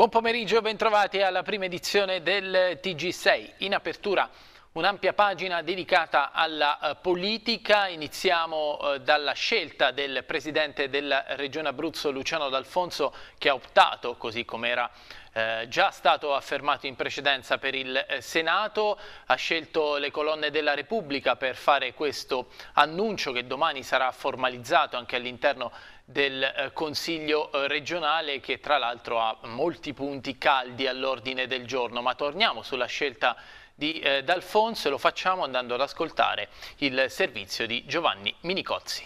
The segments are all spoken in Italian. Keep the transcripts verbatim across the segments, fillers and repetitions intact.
Buon pomeriggio e bentrovati alla prima edizione del T G sei. In apertura un'ampia pagina dedicata alla uh, politica. Iniziamo uh, dalla scelta del Presidente della Regione Abruzzo Luciano D'Alfonso, che ha optato, così come era eh, già stato affermato in precedenza, per il eh, Senato. Ha scelto le colonne della Repubblica per fare questo annuncio che domani sarà formalizzato anche all'interno del eh, Consiglio eh, regionale, che tra l'altro ha molti punti caldi all'ordine del giorno. Ma torniamo sulla scelta di eh, D'Alfonso e lo facciamo andando ad ascoltare il servizio di Giovanni Minicozzi.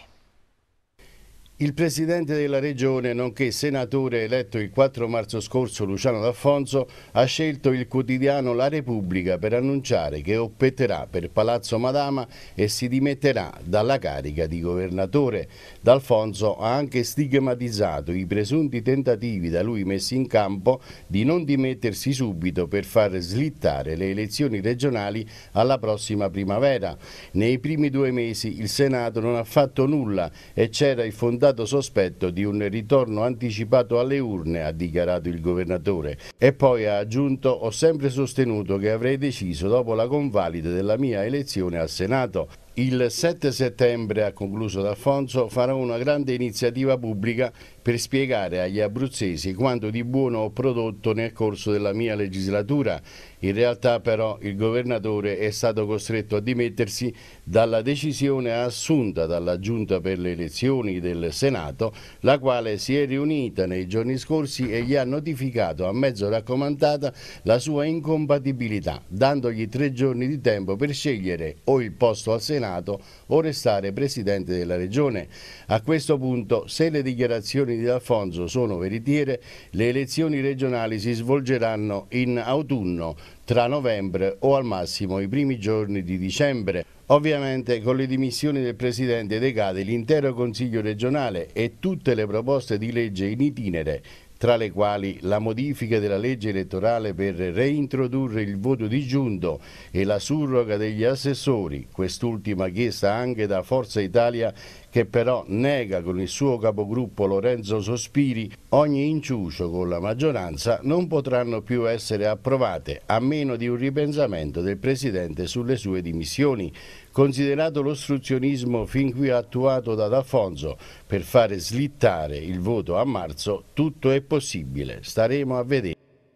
Il Presidente della Regione, nonché senatore eletto il quattro marzo scorso, Luciano D'Alfonso, ha scelto il quotidiano La Repubblica per annunciare che opterà per Palazzo Madama e si dimetterà dalla carica di governatore. D'Alfonso ha anche stigmatizzato i presunti tentativi da lui messi in campo di non dimettersi subito per far slittare le elezioni regionali alla prossima primavera. Nei primi due mesi il Senato non ha fatto nulla e c'era il fondato sospetto di un ritorno anticipato alle urne, ha dichiarato il governatore. E poi ha aggiunto: ho sempre sostenuto che avrei deciso dopo la convalida della mia elezione al Senato. Il sette settembre, ha concluso D'Alfonso, farò una grande iniziativa pubblica per spiegare agli abruzzesi quanto di buono ho prodotto nel corso della mia legislatura. In realtà però il governatore è stato costretto a dimettersi dalla decisione assunta dalla Giunta per le elezioni del Senato, la quale si è riunita nei giorni scorsi e gli ha notificato a mezzo raccomandata la sua incompatibilità, dandogli tre giorni di tempo per scegliere o il posto al Senato o restare Presidente della Regione. A questo punto, se le dichiarazioni di D'Alfonso sono veritiere, le elezioni regionali si svolgeranno in autunno, tra novembre o al massimo i primi giorni di dicembre. Ovviamente con le dimissioni del Presidente decade l'intero Consiglio regionale e tutte le proposte di legge in itinere, tra le quali la modifica della legge elettorale per reintrodurre il voto disgiunto e la surroga degli assessori, quest'ultima chiesta anche da Forza Italia, che però nega con il suo capogruppo Lorenzo Sospiri ogni inciucio con la maggioranza, non potranno più essere approvate a meno di un ripensamento del Presidente sulle sue dimissioni. Considerato l'ostruzionismo fin qui attuato da D'Alfonso per fare slittare il voto a marzo, tutto è possibile, staremo a vedere.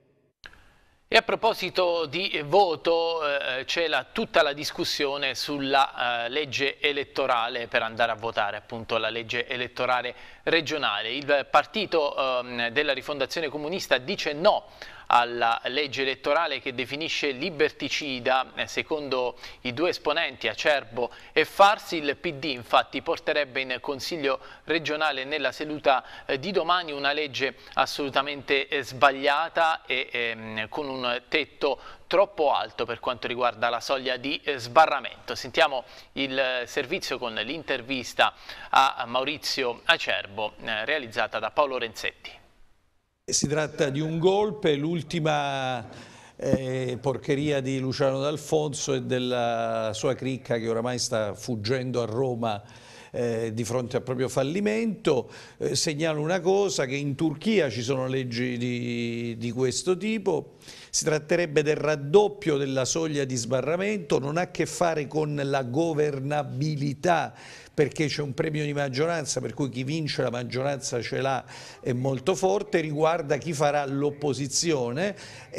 E a proposito di voto, eh, c'è la, tutta la discussione sulla eh, legge elettorale per andare a votare, appunto la legge elettorale regionale. Il partito eh, della Rifondazione Comunista dice no alla legge elettorale, che definisce liberticida. Secondo i due esponenti, Acerbo e Farsi, il P D infatti porterebbe in Consiglio regionale nella seduta di domani una legge assolutamente sbagliata e ehm, con un tetto troppo alto per quanto riguarda la soglia di sbarramento. Sentiamo il servizio con l'intervista a Maurizio Acerbo eh, realizzata da Paolo Renzetti. Si tratta di un golpe, l'ultima eh, porcheria di Luciano D'Alfonso e della sua cricca che oramai sta fuggendo a Roma eh, di fronte al proprio fallimento. Eh, segnalo una cosa, che in Turchia ci sono leggi di, di questo tipo. Si tratterebbe del raddoppio della soglia di sbarramento, non ha a che fare con la governabilità, perché c'è un premio di maggioranza, per cui chi vince la maggioranza ce l'ha, è molto forte, riguarda chi farà l'opposizione.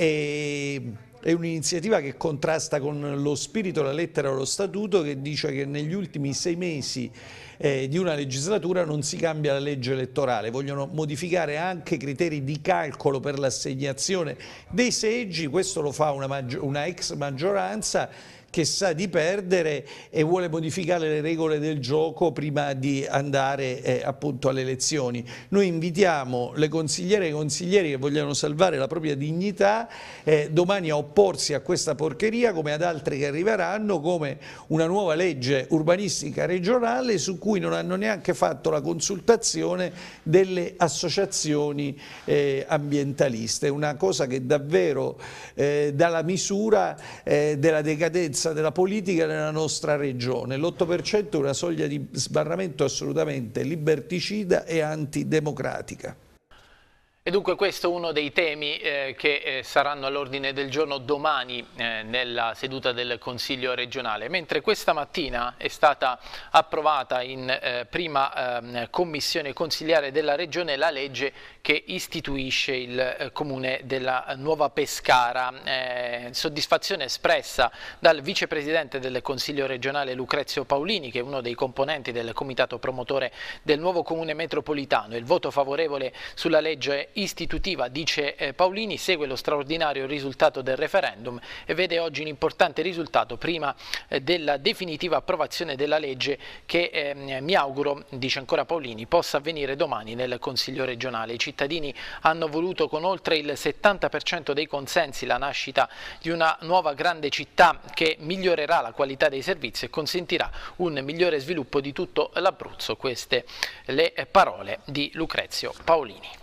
E è un'iniziativa che contrasta con lo spirito, la lettera dello statuto, che dice che negli ultimi sei mesi eh, di una legislatura non si cambia la legge elettorale. Vogliono modificare anche i criteri di calcolo per l'assegnazione dei seggi. Questo lo fa una, una ex maggioranza che sa di perdere e vuole modificare le regole del gioco prima di andare eh, appunto alle elezioni. Noi invitiamo le consigliere e i consiglieri che vogliono salvare la propria dignità eh, domani a opporsi a questa porcheria, come ad altre che arriveranno, come una nuova legge urbanistica regionale su cui non hanno neanche fatto la consultazione delle associazioni eh, ambientaliste. Una cosa che davvero eh, dà la misura eh, della decadenza della politica nella nostra regione. L'otto per cento è una soglia di sbarramento assolutamente liberticida e antidemocratica. E dunque questo è uno dei temi eh, che eh, saranno all'ordine del giorno domani eh, nella seduta del Consiglio regionale, mentre questa mattina è stata approvata in eh, prima eh, commissione consigliare della Regione la legge che istituisce il eh, comune della Nuova Pescara. Eh, soddisfazione espressa dal vicepresidente del Consiglio regionale Lucrezio Paolini, che è uno dei componenti del comitato promotore del nuovo comune metropolitano. Il voto favorevole sulla legge istitutiva, dice eh, Paolini, segue lo straordinario risultato del referendum e vede oggi un importante risultato prima eh, della definitiva approvazione della legge che eh, mi auguro, dice ancora Paolini, possa avvenire domani nel Consiglio regionale. I cittadini hanno voluto con oltre il settanta per cento dei consensi la nascita di una nuova grande città che migliorerà la qualità dei servizi e consentirà un migliore sviluppo di tutto l'Abruzzo. Queste le parole di Lucrezio Paolini.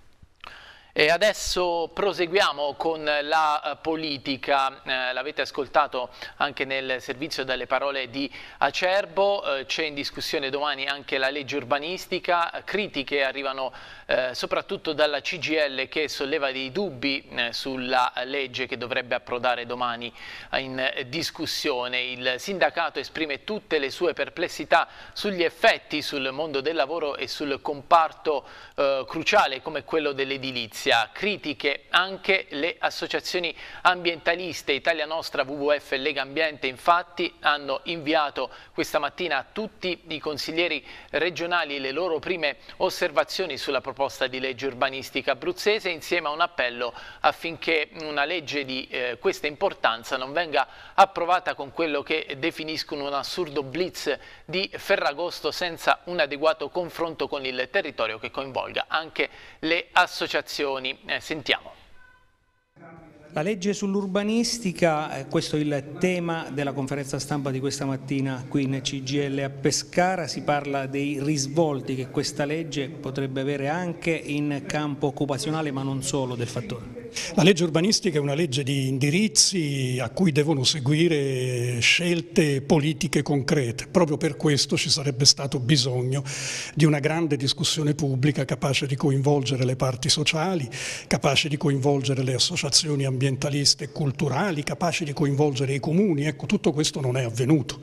E adesso proseguiamo con la politica, eh, l'avete ascoltato anche nel servizio dalle parole di Acerbo, eh, c'è in discussione domani anche la legge urbanistica, critiche arrivano eh, soprattutto dalla C G I L che solleva dei dubbi eh, sulla legge che dovrebbe approdare domani in discussione. Il sindacato esprime tutte le sue perplessità sugli effetti sul mondo del lavoro e sul comparto eh, cruciale come quello dell'edilizia. Critiche anche le associazioni ambientaliste. Italia Nostra, W W F e Lega Ambiente infatti hanno inviato questa mattina a tutti i consiglieri regionali le loro prime osservazioni sulla proposta di legge urbanistica abruzzese, insieme a un appello affinché una legge di eh, questa importanza non venga approvata con quello che definiscono un assurdo blitz di Ferragosto senza un adeguato confronto con il territorio che coinvolga anche le associazioni. Eh, sentiamo. La legge sull'urbanistica, eh, questo è il tema della conferenza stampa di questa mattina qui in C G I L a Pescara. Si parla dei risvolti che questa legge potrebbe avere anche in campo occupazionale, ma non solo del fattore. La legge urbanistica è una legge di indirizzi a cui devono seguire scelte politiche concrete. Proprio per questo ci sarebbe stato bisogno di una grande discussione pubblica capace di coinvolgere le parti sociali, capace di coinvolgere le associazioni ambientaliste e culturali, capace di coinvolgere i comuni. Ecco, tutto questo non è avvenuto.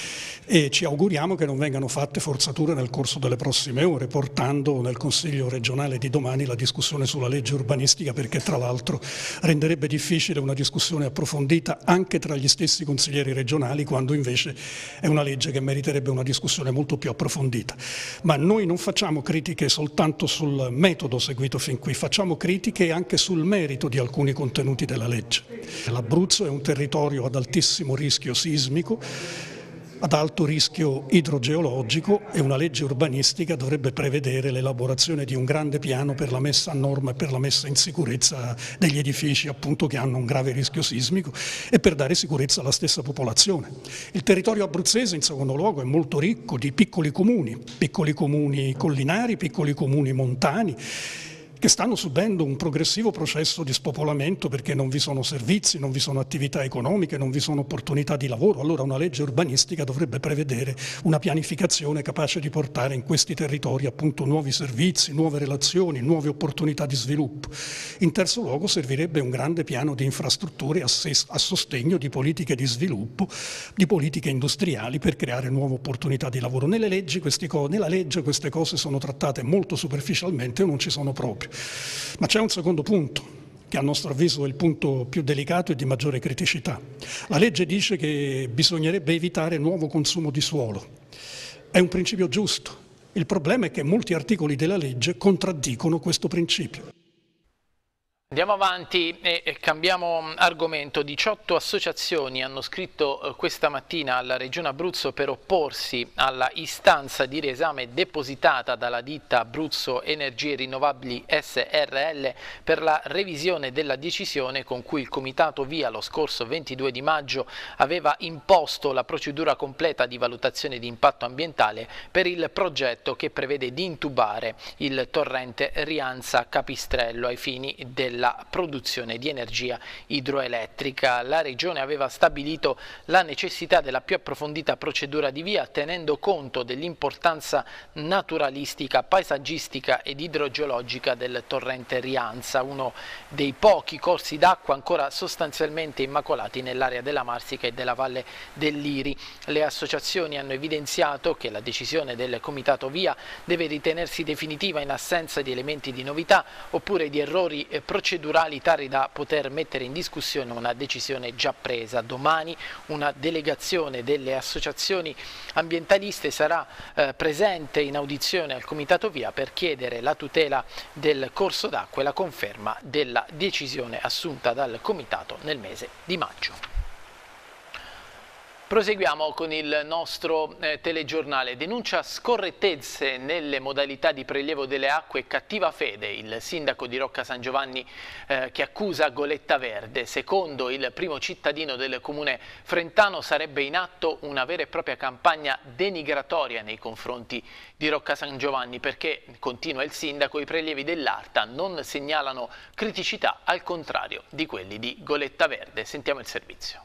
E ci auguriamo che non vengano fatte forzature nel corso delle prossime ore, portando nel Consiglio regionale di domani la discussione sulla legge urbanistica, perché tra l'altro renderebbe difficile una discussione approfondita anche tra gli stessi consiglieri regionali, quando invece è una legge che meriterebbe una discussione molto più approfondita. Ma noi non facciamo critiche soltanto sul metodo seguito fin qui, facciamo critiche anche sul merito di alcuni contenuti della legge. L'Abruzzo è un territorio ad altissimo rischio sismico, ad alto rischio idrogeologico, e una legge urbanistica dovrebbe prevedere l'elaborazione di un grande piano per la messa a norma e per la messa in sicurezza degli edifici appunto che hanno un grave rischio sismico e per dare sicurezza alla stessa popolazione. Il territorio abruzzese in secondo luogo è molto ricco di piccoli comuni, piccoli comuni collinari, piccoli comuni montani, che stanno subendo un progressivo processo di spopolamento perché non vi sono servizi, non vi sono attività economiche, non vi sono opportunità di lavoro. Allora una legge urbanistica dovrebbe prevedere una pianificazione capace di portare in questi territori appunto nuovi servizi, nuove relazioni, nuove opportunità di sviluppo. In terzo luogo servirebbe un grande piano di infrastrutture a, a sostegno di politiche di sviluppo, di politiche industriali per creare nuove opportunità di lavoro. Nelle leggi questi co- nella legge queste cose sono trattate molto superficialmente o non ci sono proprio. Ma c'è un secondo punto, che a nostro avviso è il punto più delicato e di maggiore criticità. La legge dice che bisognerebbe evitare nuovo consumo di suolo. È un principio giusto. Il problema è che molti articoli della legge contraddicono questo principio. Andiamo avanti e cambiamo argomento. diciotto associazioni hanno scritto questa mattina alla Regione Abruzzo per opporsi alla istanza di riesame depositata dalla ditta Abruzzo Energie Rinnovabili S R L per la revisione della decisione con cui il Comitato VIA lo scorso ventidue di maggio aveva imposto la procedura completa di valutazione di impatto ambientale per il progetto che prevede di intubare il torrente Rianza Capistrello ai fini della della produzione di energia idroelettrica. La Regione aveva stabilito la necessità della più approfondita procedura di VIA tenendo conto dell'importanza naturalistica, paesaggistica ed idrogeologica del torrente Rianza, uno dei pochi corsi d'acqua ancora sostanzialmente immacolati nell'area della Marsica e della Valle del Liri. Le associazioni hanno evidenziato che la decisione del Comitato VIA deve ritenersi definitiva in assenza di elementi di novità oppure di errori procedurali tali da poter mettere in discussione una decisione già presa. Domani una delegazione delle associazioni ambientaliste sarà eh, presente in audizione al Comitato VIA per chiedere la tutela del corso d'acqua e la conferma della decisione assunta dal Comitato nel mese di maggio. Proseguiamo con il nostro eh, telegiornale. Denuncia scorrettezze nelle modalità di prelievo delle acque e cattiva fede. Il sindaco di Rocca San Giovanni eh, che accusa Goletta Verde. Secondo il primo cittadino del comune frentano sarebbe in atto una vera e propria campagna denigratoria nei confronti di Rocca San Giovanni perché, continua il sindaco, i prelievi dell'Arta non segnalano criticità al contrario di quelli di Goletta Verde. Sentiamo il servizio.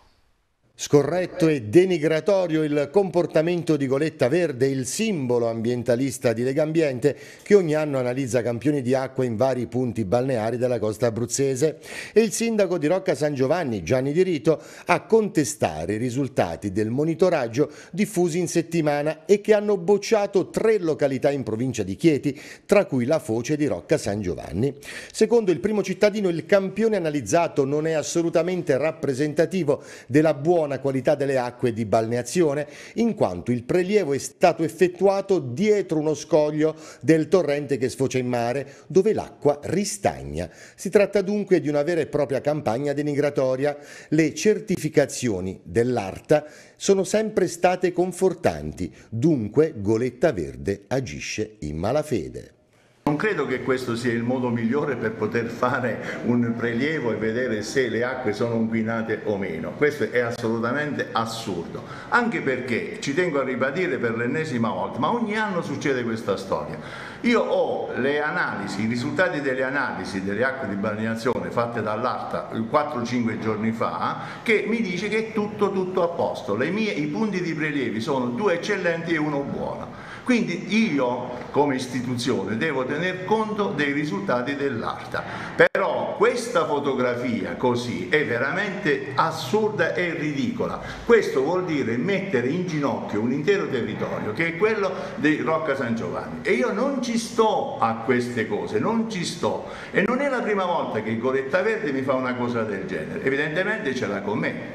Scorretto e denigratorio il comportamento di Goletta Verde, il simbolo ambientalista di Legambiente che ogni anno analizza campioni di acqua in vari punti balneari della costa abruzzese, e il sindaco di Rocca San Giovanni, Gianni Di Rito, a contestare i risultati del monitoraggio diffusi in settimana e che hanno bocciato tre località in provincia di Chieti, tra cui la foce di Rocca San Giovanni. Secondo il primo cittadino, il campione analizzato non è assolutamente rappresentativo della buona qualità delle acque di balneazione, in quanto il prelievo è stato effettuato dietro uno scoglio del torrente che sfocia in mare, dove l'acqua ristagna. Si tratta dunque di una vera e propria campagna denigratoria. Le certificazioni dell'Arta sono sempre state confortanti, dunque Goletta Verde agisce in malafede. Non credo che questo sia il modo migliore per poter fare un prelievo e vedere se le acque sono inquinate o meno. Questo è assolutamente assurdo, anche perché, ci tengo a ribadire per l'ennesima volta, ma ogni anno succede questa storia. Io ho le analisi, i risultati delle analisi delle acque di balneazione fatte dall'Arta quattro cinque giorni fa, che mi dice che è tutto, tutto a posto. Le mie, i punti di prelievi sono due eccellenti e uno buono. Quindi io come istituzione devo tener conto dei risultati dell'Arta, però questa fotografia così è veramente assurda e ridicola. Questo vuol dire mettere in ginocchio un intero territorio che è quello di Rocca San Giovanni, e io non ci sto a queste cose, non ci sto, e non è la prima volta che Goletta Verde mi fa una cosa del genere, evidentemente ce l'ha con me.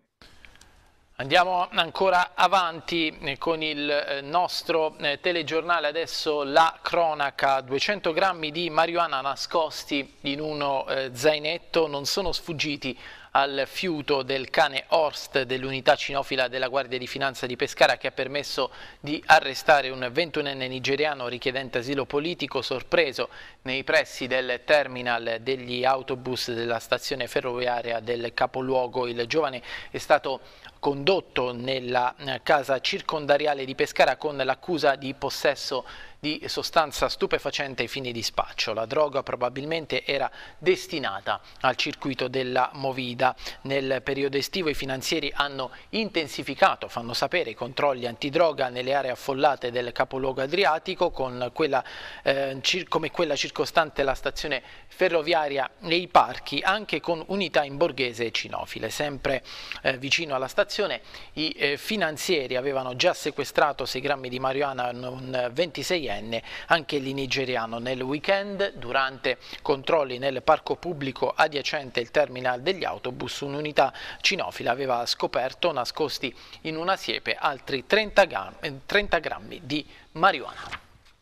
Andiamo ancora avanti con il nostro telegiornale, adesso la cronaca. duecento grammi di marijuana nascosti in uno zainetto non sono sfuggiti al fiuto del cane Horst dell'unità cinofila della Guardia di Finanza di Pescara, che ha permesso di arrestare un ventunenne nigeriano richiedente asilo politico sorpreso nei pressi del terminal degli autobus della stazione ferroviaria del capoluogo. Il giovane è stato condotto nella casa circondariale di Pescara con l'accusa di possesso di sostanza stupefacente ai fini di spaccio. La droga probabilmente era destinata al circuito della Movida. Nel periodo estivo i finanzieri hanno intensificato, fanno sapere, i controlli antidroga nelle aree affollate del capoluogo adriatico, con quella, eh, come quella circostante la stazione ferroviaria e i parchi, anche con unità in borghese e cinofile. Sempre eh, vicino alla stazione i eh, finanzieri avevano già sequestrato sei grammi di marijuana a un ventiseienne, anche lì nigeriano. Nel weekend, durante controlli nel parco pubblico adiacente il terminal degli autobus, un'unità cinofila aveva scoperto, nascosti in una siepe, altri trenta grammi di marijuana.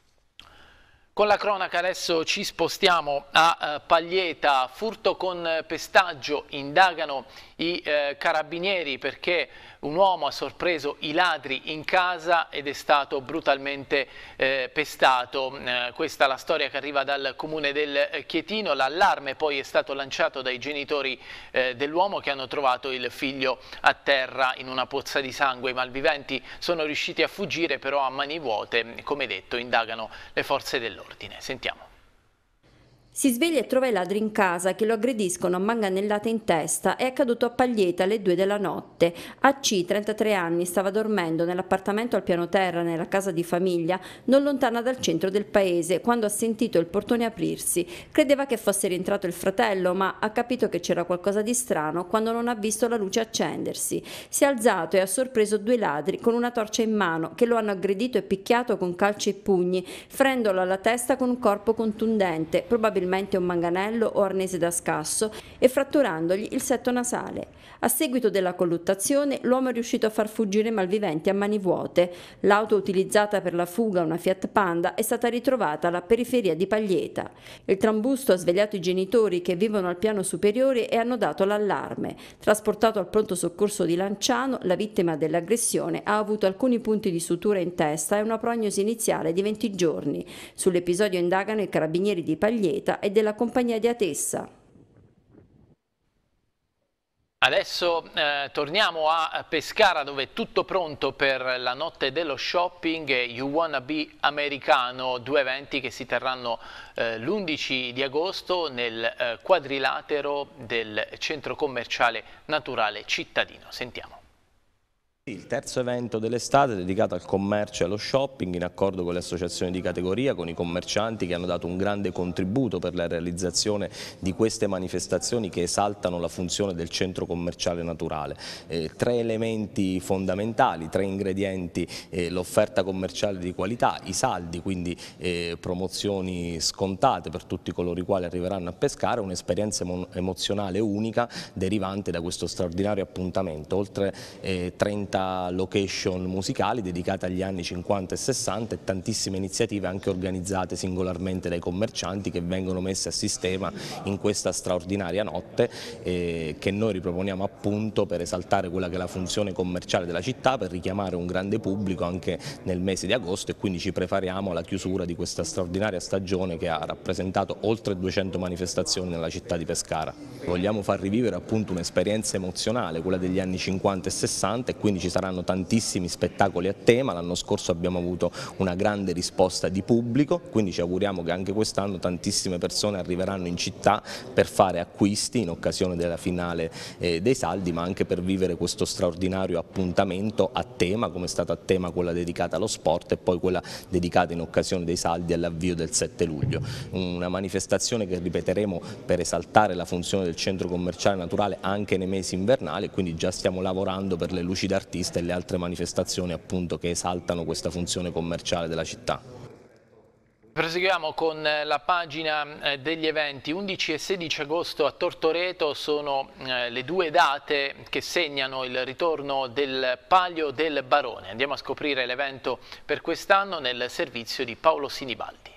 Con la cronaca adesso ci spostiamo a Paglieta. Furto con pestaggio, indagano i eh, carabinieri perché un uomo ha sorpreso i ladri in casa ed è stato brutalmente eh, pestato. Eh, questa è la storia che arriva dal comune del Chietino. L'allarme poi è stato lanciato dai genitori eh, dell'uomo, che hanno trovato il figlio a terra in una pozza di sangue. I malviventi sono riusciti a fuggire però a mani vuote. Come detto, indagano le forze dell'ordine. Sentiamo. Si sveglia e trova i ladri in casa che lo aggrediscono a manganellate in testa. È accaduto a Paglieta alle due della notte. A C, trentatré anni, stava dormendo nell'appartamento al piano terra nella casa di famiglia, non lontana dal centro del paese, quando ha sentito il portone aprirsi. Credeva che fosse rientrato il fratello, ma ha capito che c'era qualcosa di strano quando non ha visto la luce accendersi. Si è alzato e ha sorpreso due ladri con una torcia in mano che lo hanno aggredito e picchiato con calci e pugni, ferendolo alla testa con un corpo contundente, probabilmente un manganello o arnese da scasso, e fratturandogli il setto nasale. A seguito della colluttazione l'uomo è riuscito a far fuggire i malviventi a mani vuote. L'auto utilizzata per la fuga, una Fiat Panda, è stata ritrovata alla periferia di Paglieta. Il trambusto ha svegliato i genitori che vivono al piano superiore e hanno dato l'allarme. Trasportato al pronto soccorso di Lanciano, la vittima dell'aggressione ha avuto alcuni punti di sutura in testa e una prognosi iniziale di venti giorni. Sull'episodio indagano i carabinieri di Paglieta e della compagnia di Atessa. Adesso eh, torniamo a Pescara, dove è tutto pronto per la notte dello shopping e You Wanna Be Americano, due eventi che si terranno eh, l'undici di agosto nel eh, quadrilatero del centro commerciale naturale cittadino. Sentiamo. Il terzo evento dell'estate dedicato al commercio e allo shopping, in accordo con le associazioni di categoria, con i commercianti che hanno dato un grande contributo per la realizzazione di queste manifestazioni che esaltano la funzione del centro commerciale naturale. Eh, tre elementi fondamentali, tre ingredienti: eh, l'offerta commerciale di qualità, i saldi, quindi eh, promozioni scontate per tutti coloro i quali arriveranno a Pescara, un'esperienza emo emozionale unica derivante da questo straordinario appuntamento. Oltre eh, trenta location musicali dedicate agli anni cinquanta e sessanta e tantissime iniziative anche organizzate singolarmente dai commercianti che vengono messe a sistema in questa straordinaria notte eh, che noi riproponiamo appunto per esaltare quella che è la funzione commerciale della città, per richiamare un grande pubblico anche nel mese di agosto, e quindi ci prepariamo alla chiusura di questa straordinaria stagione che ha rappresentato oltre duecento manifestazioni nella città di Pescara. Vogliamo far rivivere appunto un'esperienza emozionale, quella degli anni cinquanta e sessanta, e quindi ci saranno tantissimi spettacoli a tema. L'anno scorso abbiamo avuto una grande risposta di pubblico, quindi ci auguriamo che anche quest'anno tantissime persone arriveranno in città per fare acquisti in occasione della finale eh, dei saldi, ma anche per vivere questo straordinario appuntamento a tema, come è stata a tema quella dedicata allo sport e poi quella dedicata in occasione dei saldi all'avvio del sette luglio. Una manifestazione che ripeteremo per esaltare la funzione del centro commerciale naturale anche nei mesi invernali, quindi già stiamo lavorando per le luci d'artista e le altre manifestazioni appunto che esaltano questa funzione commerciale della città. Proseguiamo con la pagina degli eventi. undici e sedici agosto a Tortoreto sono le due date che segnano il ritorno del Palio del Barone. Andiamo a scoprire l'evento per quest'anno nel servizio di Paolo Sinibaldi.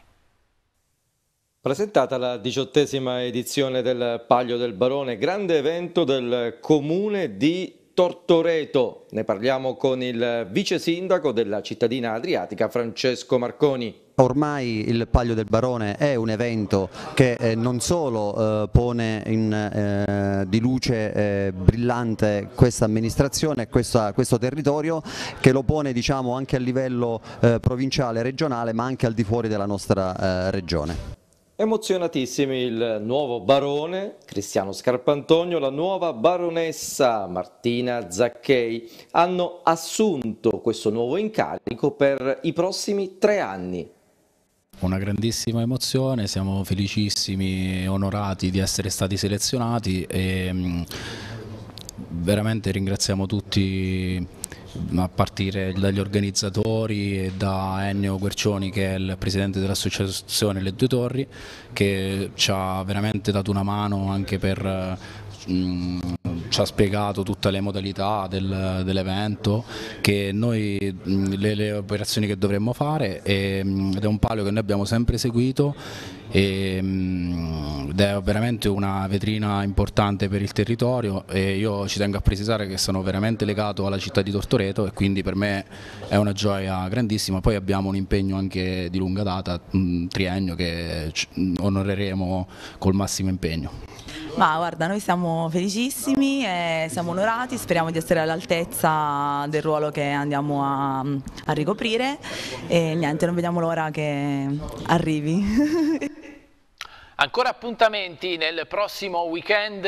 Presentata la diciottesima edizione del Palio del Barone, grande evento del comune di Tortoreto. Ne parliamo con il vice sindaco della cittadina adriatica, Francesco Marconi. Ormai il Palio del Barone è un evento che eh, non solo eh, pone in, eh, di luce eh, brillante questa amministrazione e questa, questo territorio, che lo pone diciamo anche a livello eh, provinciale, regionale, ma anche al di fuori della nostra eh, regione. Emozionatissimi il nuovo barone Cristiano Scarpantonio, la nuova baronessa Martina Zacchei hanno assunto questo nuovo incarico per i prossimi tre anni. Una grandissima emozione, siamo felicissimi e onorati di essere stati selezionati e mh, veramente ringraziamo tutti, a partire dagli organizzatori e da Ennio Guercioni, che è il presidente dell'associazione Le Due Torri, che ci ha veramente dato una mano anche per mh, ci ha spiegato tutte le modalità del, dell'evento, che noi le, le operazioni che dovremmo fare, e, ed è un palio che noi abbiamo sempre seguito e, ed è veramente una vetrina importante per il territorio, e io ci tengo a precisare che sono veramente legato alla città di Tortoreto e quindi per me è una gioia grandissima. Poi abbiamo un impegno anche di lunga data, un triennio che onoreremo col massimo impegno. Ma guarda, noi siamo felicissimi e siamo onorati, speriamo di essere all'altezza del ruolo che andiamo a, a ricoprire e niente, non vediamo l'ora che arrivi. Ancora appuntamenti nel prossimo weekend,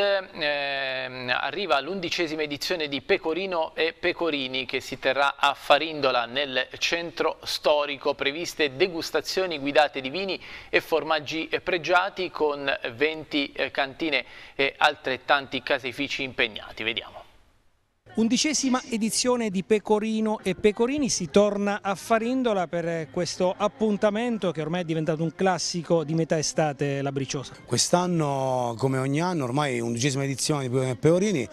eh, arriva l'undicesima edizione di Pecorino e Pecorini che si terrà a Farindola nel centro storico, previste degustazioni guidate di vini e formaggi pregiati con venti cantine e altrettanti caseifici impegnati. Vediamo. Undicesima edizione di Pecorino e Pecorini, si torna a Farindola per questo appuntamento che ormai è diventato un classico di metà estate labriciosa. Quest'anno, come ogni anno, ormai undicesima edizione di Pecorino e Pecorini,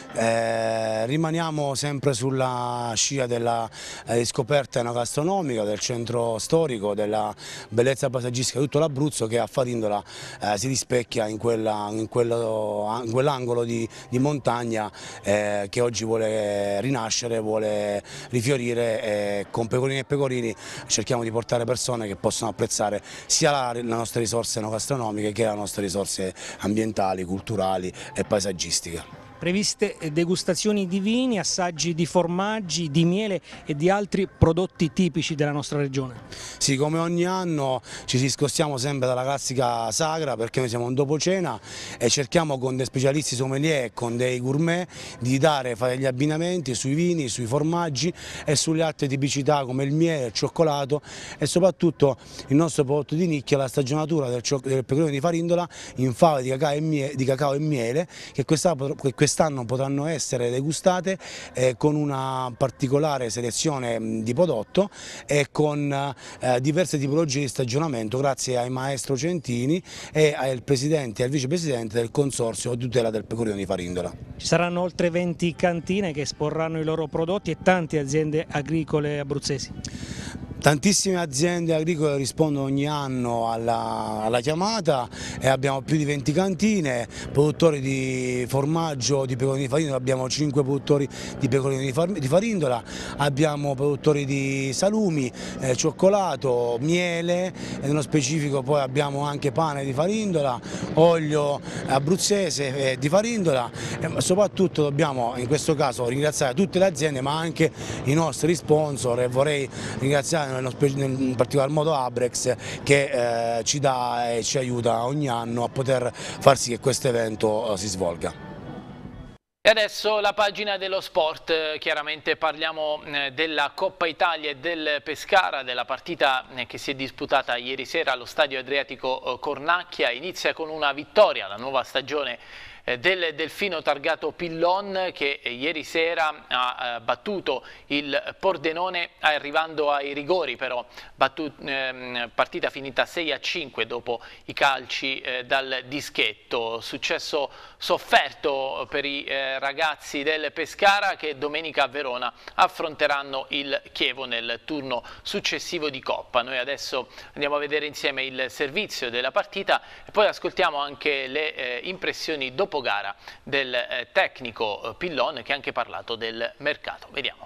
eh, rimaniamo sempre sulla scia della eh, scoperta enogastronomica, del centro storico, della bellezza paesaggistica di tutto l'Abruzzo, che a Farindola eh, si rispecchia in, quella, in, quello, in quell'angolo di, di montagna eh, che oggi vuole rinascere, vuole rifiorire, e con Pecorini e Pecorini cerchiamo di portare persone che possono apprezzare sia la, le nostre risorse enogastronomiche che le nostre risorse ambientali, culturali e paesaggistiche. Previste degustazioni di vini, assaggi di formaggi, di miele e di altri prodotti tipici della nostra regione. Sì, come ogni anno ci discostiamo sempre dalla classica sagra, perché noi siamo un dopo cena e cerchiamo con dei specialisti sommelier e con dei gourmet di dare, fare gli abbinamenti sui vini, sui formaggi e sulle altre tipicità come il miele, il cioccolato e soprattutto il nostro prodotto di nicchia, la stagionatura del, del pecorino di Farindola in fave di cacao e miele, di cacao e miele che quest'anno quest quest'anno potranno essere degustate eh, con una particolare selezione mh, di prodotto e con eh, diverse tipologie di stagionamento grazie ai maestro Centini e al presidente e al vicepresidente del consorzio di tutela del pecorino di Farindola. Ci saranno oltre venti cantine che esporranno i loro prodotti e tante aziende agricole abruzzesi. Tantissime aziende agricole rispondono ogni anno alla, alla chiamata e abbiamo più di venti cantine, produttori di formaggio di pecorino di Farindola, abbiamo cinque produttori di pecorino di Farindola, abbiamo produttori di salumi, eh, cioccolato, miele e nello specifico poi abbiamo anche pane di Farindola, olio abruzzese eh, di Farindola e soprattutto dobbiamo in questo caso ringraziare tutte le aziende ma anche i nostri sponsor e vorrei ringraziare in particolar modo Abrex che eh, ci dà e ci aiuta ogni anno a poter far sì che questo evento eh, si svolga. E adesso la pagina dello sport, chiaramente parliamo della Coppa Italia e del Pescara, della partita che si è disputata ieri sera allo Stadio Adriatico Cornacchia. Inizia con una vittoria la nuova stagione del Delfino targato Pillon che ieri sera ha battuto il Pordenone arrivando ai rigori, però battut, eh, partita finita sei a cinque dopo i calci eh, dal dischetto. Successo sofferto per i eh, ragazzi del Pescara che domenica a Verona affronteranno il Chievo nel turno successivo di Coppa. Noi adesso andiamo a vedere insieme il servizio della partita e poi ascoltiamo anche le eh, impressioni dopo gara del eh, tecnico Pillon che ha anche parlato del mercato. Vediamo.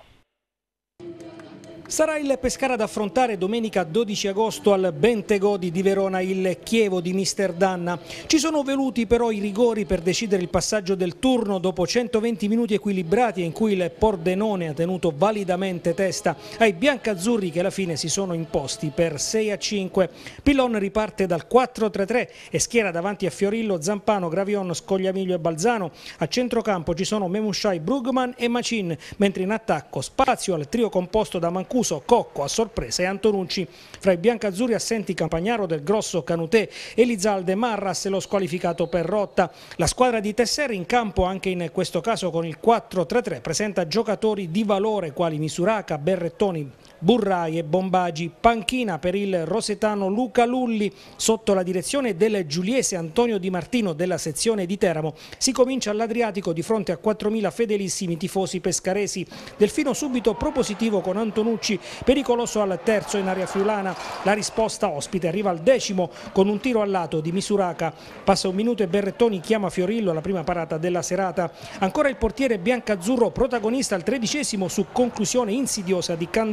Sarà il Pescara ad affrontare domenica dodici agosto al Bentegodi di Verona il Chievo di mister Danna. Ci sono voluti però i rigori per decidere il passaggio del turno dopo centoventi minuti equilibrati in cui il Pordenone ha tenuto validamente testa ai biancazzurri che alla fine si sono imposti per sei a cinque. Pillon riparte dal quattro tre tre e schiera davanti a Fiorillo, Zampano, Gravion, Scogliamiglio e Balzano. A centrocampo ci sono Memushai, Brugman e Macin, mentre in attacco spazio al trio composto da Mancuso, Cocco a sorpresa e Antonucci. Fra i biancazzurri assenti Campagnaro, Del Grosso, Canutè, Elizalde, Marras e lo squalificato Perrotta. La squadra di Tesser in campo anche in questo caso con il quattro tre tre presenta giocatori di valore quali Misuraca, Berrettoni, Burrai e Bombagi. Panchina per il rosetano Luca Lulli sotto la direzione del giuliese Antonio Di Martino della sezione di Teramo. Si comincia all'Adriatico di fronte a quattromila fedelissimi tifosi pescaresi. Delfino subito propositivo con Antonucci, pericoloso al terzo in area friulana. La risposta ospite arriva al decimo con un tiro al lato di Misuraca. Passa un minuto e Berrettoni chiama Fiorillo alla prima parata della serata. Ancora il portiere biancazzurro protagonista al tredicesimo su conclusione insidiosa di Candellone.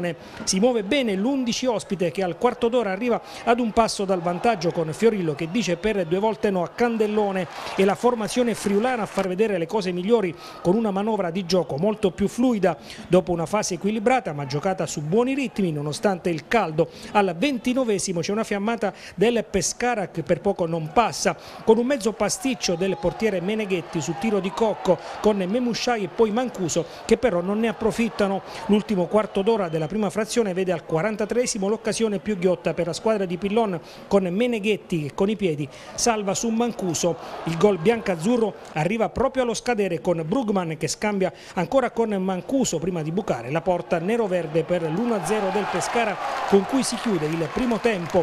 Pordenone. Si muove bene l'undici ospite che al quarto d'ora arriva ad un passo dal vantaggio con Fiorillo che dice per due volte no a Candellone, e la formazione friulana a far vedere le cose migliori con una manovra di gioco molto più fluida dopo una fase equilibrata ma giocata su buoni ritmi nonostante il caldo. Al ventinovesimo c'è una fiammata del Pescara che per poco non passa, con un mezzo pasticcio del portiere Meneghetti su tiro di Cocco con Memushai e poi Mancuso che però non ne approfittano. L'ultimo quarto d'ora della prima frazione vede al quarantatreesimo l'occasione più ghiotta per la squadra di Pillon con Meneghetti che con i piedi salva su Mancuso. Il gol biancazzurro arriva proprio allo scadere con Brugman che scambia ancora con Mancuso prima di bucare la porta nero-verde per l'uno a zero del Pescara, con cui si chiude il primo tempo.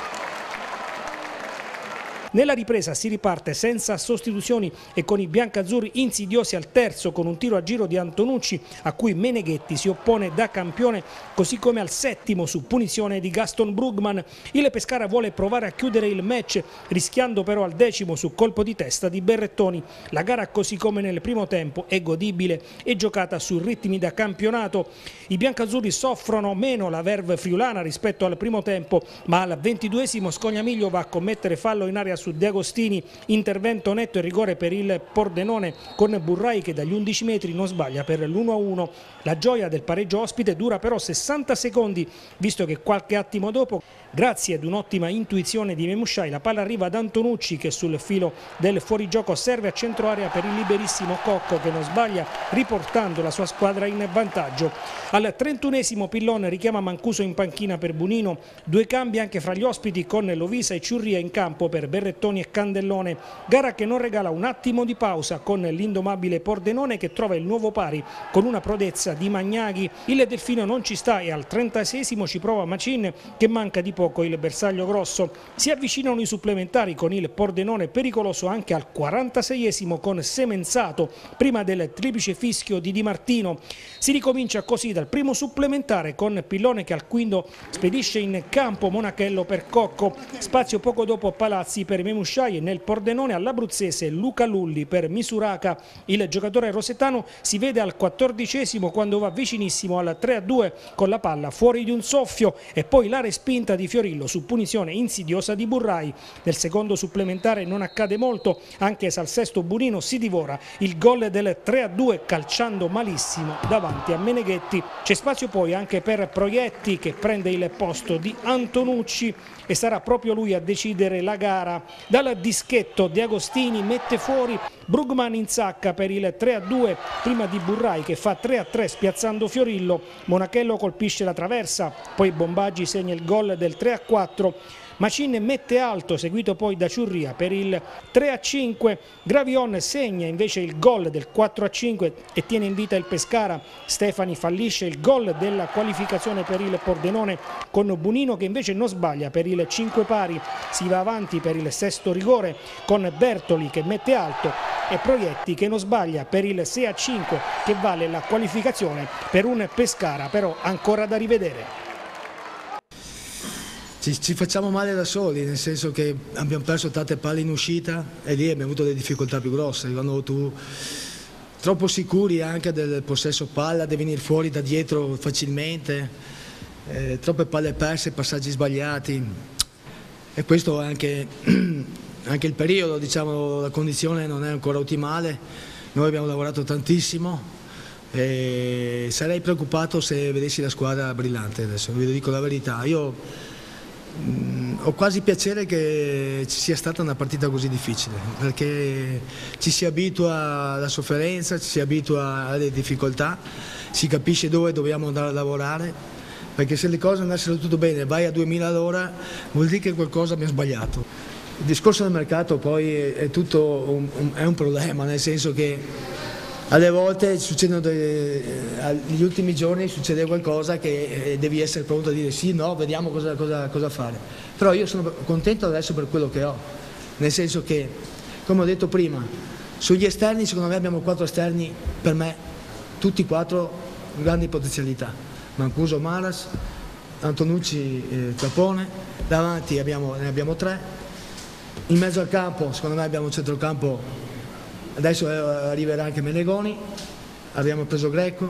Nella ripresa si riparte senza sostituzioni e con i biancazzurri insidiosi al terzo con un tiro a giro di Antonucci a cui Meneghetti si oppone da campione, così come al settimo su punizione di Gaston Brugman. Il Pescara vuole provare a chiudere il match rischiando però al decimo su colpo di testa di Berrettoni. La gara così come nel primo tempo è godibile e giocata su ritmi da campionato. I biancazzurri soffrono meno la verve friulana rispetto al primo tempo, ma al ventiduesimo Scognamiglio va a commettere fallo in area su De Agostini, intervento netto e rigore per il Pordenone con Burrai che dagli undici metri non sbaglia per l'uno a uno. La gioia del pareggio ospite dura però sessanta secondi, visto che qualche attimo dopo, grazie ad un'ottima intuizione di Memushai, la palla arriva ad Antonucci che sul filo del fuorigioco serve a centro area per il liberissimo Cocco che non sbaglia riportando la sua squadra in vantaggio. Al trentunesimo Pillon richiama Mancuso in panchina per Bunino, due cambi anche fra gli ospiti con Lovisa e Ciurria in campo per Berrettoni e Candellone. Gara che non regala un attimo di pausa con l'indomabile Pordenone che trova il nuovo pari con una prodezza di Magnaghi. Il Delfino non ci sta e al trentaseiesimo ci prova Macin che manca di poco il bersaglio grosso. Si avvicinano i supplementari con il Pordenone pericoloso anche al quarantaseiesimo con Semenzato prima del triplice fischio di Di Martino. Si ricomincia così dal primo supplementare con Pillone che al quinto spedisce in campo Monachello per Cocco, spazio poco dopo Palazzi per Memushai e nel Pordenone all'abruzzese Luca Lulli per Misuraka. Il giocatore rosetano si vede al quattordicesimo quando va vicinissimo al tre a due con la palla fuori di un soffio e poi la respinta di Fiorillo su punizione insidiosa di Burrai. Nel secondo supplementare non accade molto, anche se al sesto Bunino si divora il gol del tre a due calciando malissimo davanti a Meneghetti. C'è spazio poi anche per Proietti che prende il posto di Antonucci e sarà proprio lui a decidere la gara. Dal dischetto De Agostini mette fuori Brugman in sacca per il tre a due prima di Burrai che fa tre a tre spiazzando Fiorillo. Monachello colpisce la traversa, poi Bombaggi segna il gol del tre a quattro. Macin mette alto, seguito poi da Ciurria per il tre a cinque. Gravion segna invece il gol del quattro a cinque e tiene in vita il Pescara. Stefani fallisce il gol della qualificazione per il Pordenone con Bunino che invece non sbaglia per il cinque pari. Si va avanti per il sesto rigore con Bertoli che mette alto e Proietti che non sbaglia per il sei a cinque che vale la qualificazione per un Pescara però ancora da rivedere. Ci, ci facciamo male da soli, nel senso che abbiamo perso tante palle in uscita e lì abbiamo avuto delle difficoltà più grosse. Quando tu troppo sicuri anche del possesso palla, devi venire fuori da dietro facilmente, eh, troppe palle perse, passaggi sbagliati e questo anche, anche il periodo, diciamo, la condizione non è ancora ottimale. Noi abbiamo lavorato tantissimo e sarei preoccupato se vedessi la squadra brillante adesso, vi dico la verità. Io Mm, ho quasi piacere che ci sia stata una partita così difficile, perché ci si abitua alla sofferenza, ci si abitua alle difficoltà, si capisce dove dobbiamo andare a lavorare, perché se le cose andassero tutto bene, vai a duemila all'ora, vuol dire che qualcosa abbiamo sbagliato. Il discorso del mercato poi è tutto un, un, è un problema, nel senso che alle volte succedono delle, negli ultimi giorni succede qualcosa che devi essere pronto a dire sì, no, vediamo cosa, cosa, cosa fare. Però io sono contento adesso per quello che ho, nel senso che, come ho detto prima, sugli esterni secondo me abbiamo quattro esterni, per me, tutti quattro grandi potenzialità. Mancuso, Maras, Antonucci, eh, Capone, davanti abbiamo, ne abbiamo tre, in mezzo al campo secondo me abbiamo un centrocampo. Adesso arriverà anche Menegoni, abbiamo preso Greco,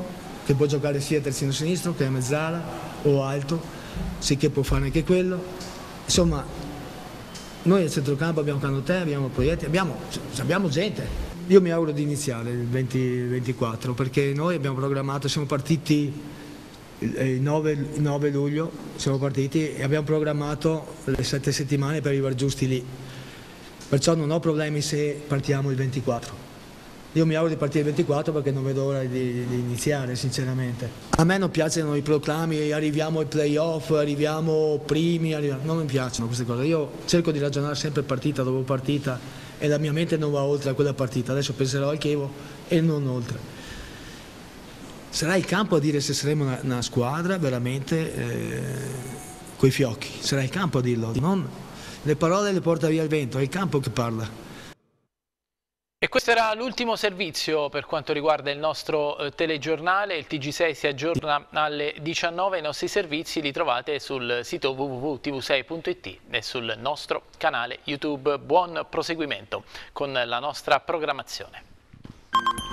che può giocare sia terzino sinistro che a mezzala o alto, sì che può fare anche quello. Insomma, noi al centrocampo abbiamo Canotè, abbiamo Proietti, abbiamo, abbiamo gente. Io mi auguro di iniziare il venti ventiquattro perché noi abbiamo programmato, siamo partiti il nove luglio, siamo partiti e abbiamo programmato le sette settimane per arrivare giusti lì. Perciò non ho problemi se partiamo il ventiquattro. Io mi auguro di partire il ventiquattro perché non vedo ora di, di iniziare, sinceramente. A me non piacciono i proclami, arriviamo ai playoff, arriviamo primi, arriviamo... non mi piacciono queste cose. Io cerco di ragionare sempre partita dopo partita e la mia mente non va oltre a quella partita. Adesso penserò al Chievo e non oltre. Sarà il campo a dire se saremo una, una squadra veramente eh, coi fiocchi. Sarà il campo a dirlo, non le parole le porta via il vento, è il campo che parla. E questo era l'ultimo servizio per quanto riguarda il nostro eh, telegiornale. Il T G sei si aggiorna alle diciannove. I nostri servizi li trovate sul sito w w w punto t v sei punto i t e sul nostro canale YouTube. Buon proseguimento con la nostra programmazione.